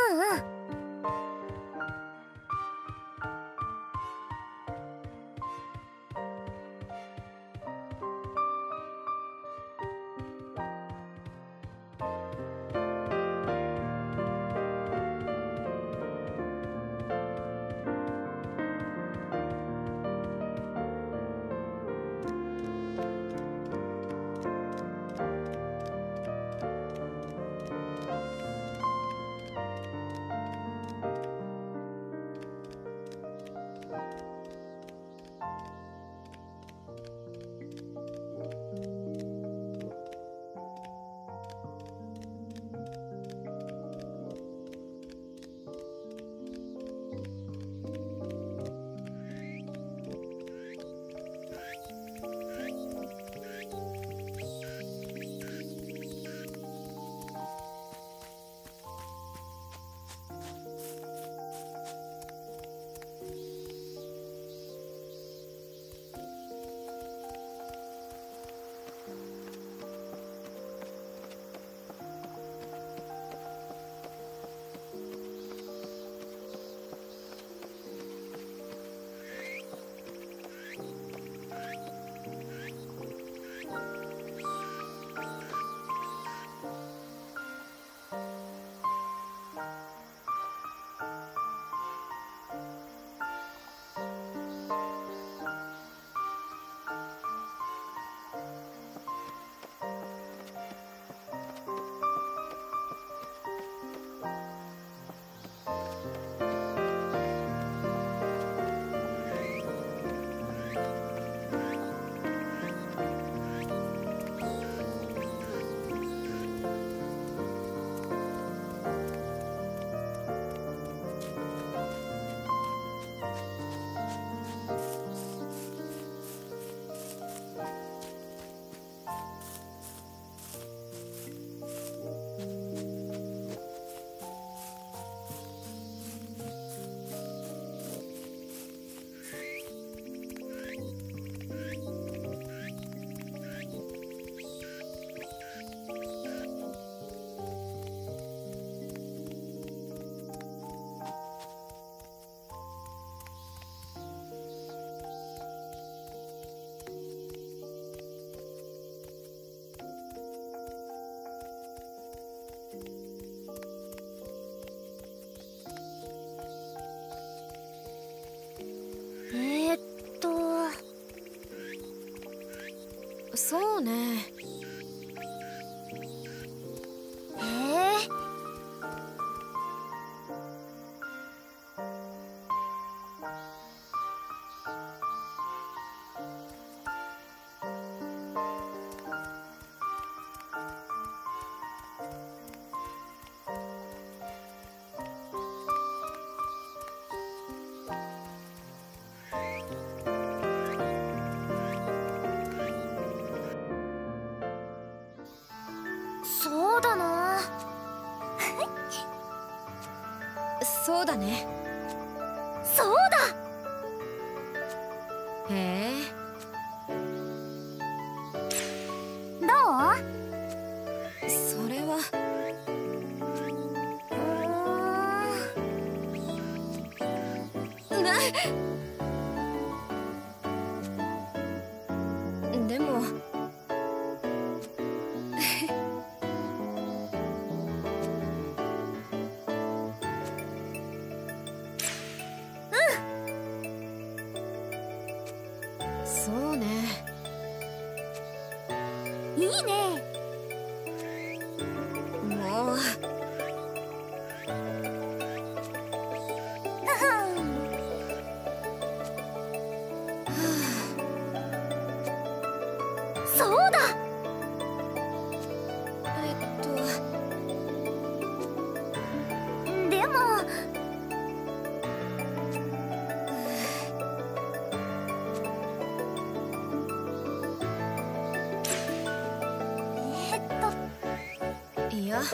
うんうん。えーっとそうね。そうだな。そうだね。そうだ。へえ。どう？それは。でもそうね。いいね。もう。そうだ。でもいや。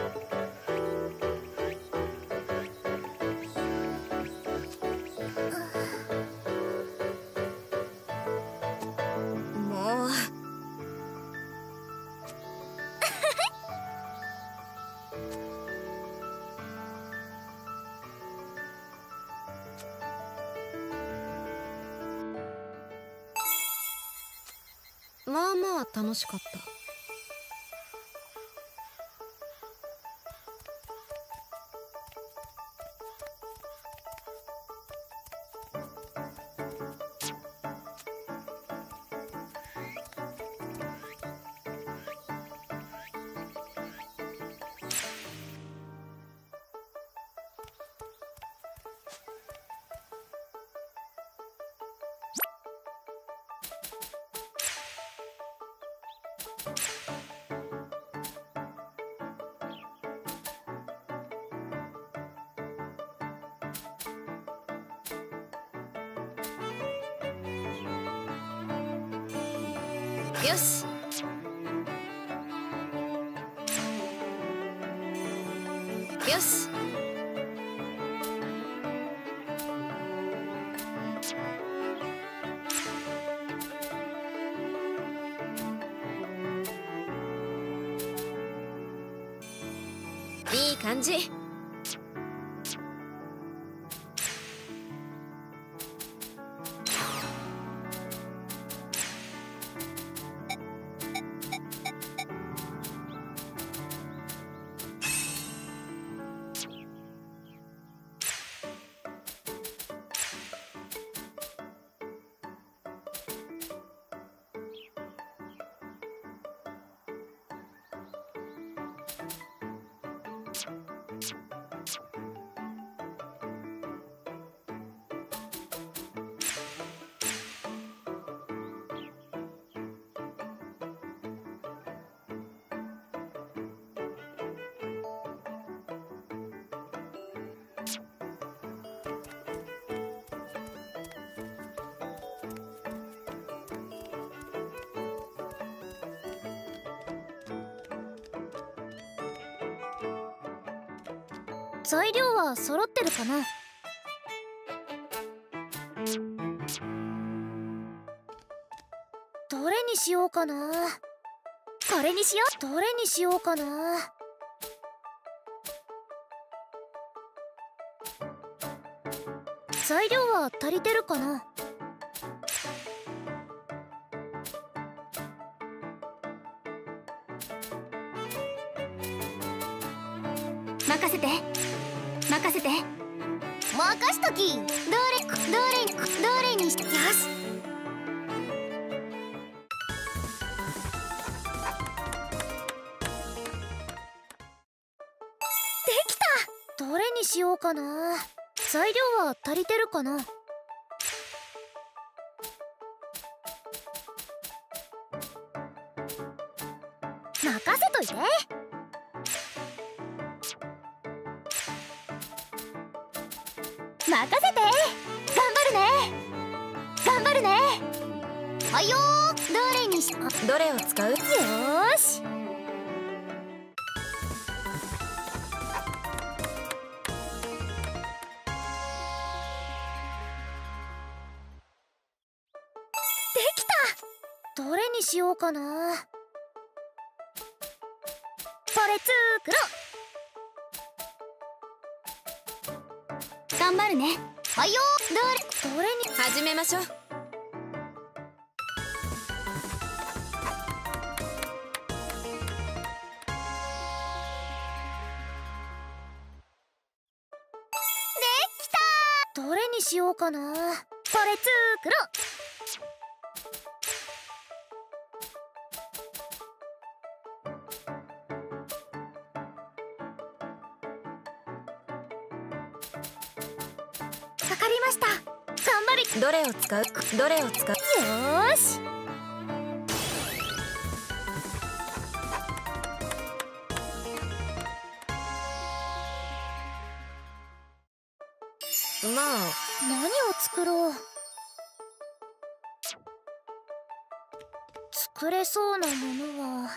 もう。 まあまあ楽しかった。よし。よし。いい感じ。 材料は揃ってるかな。どれにしようかな。これにしよう。どれにしようかな。材料は足りてるかな。任せて任せて任しとき。どれにしよし。できた。どれにしようかな。材料は足りてるかな。任せといて。任せて。頑張るね。はいよー。どれにしどれを使う？ よーし。できた。どれにしようかな。これ作ろう。頑張るね。はいよー。どれに始めましょう。 どれにしようかな。これ作ろう。わかりました。頑張り。 どれを使う？どれを使う？ よーし。 まあ何を作ろう。作れそうなものは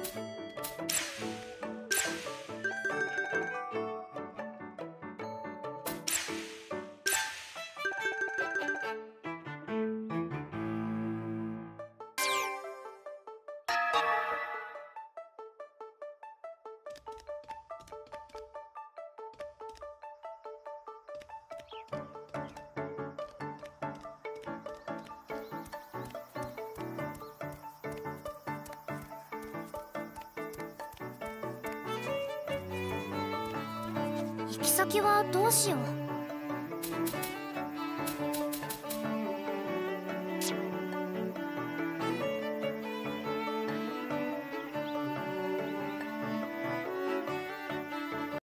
行き先はどうしよう。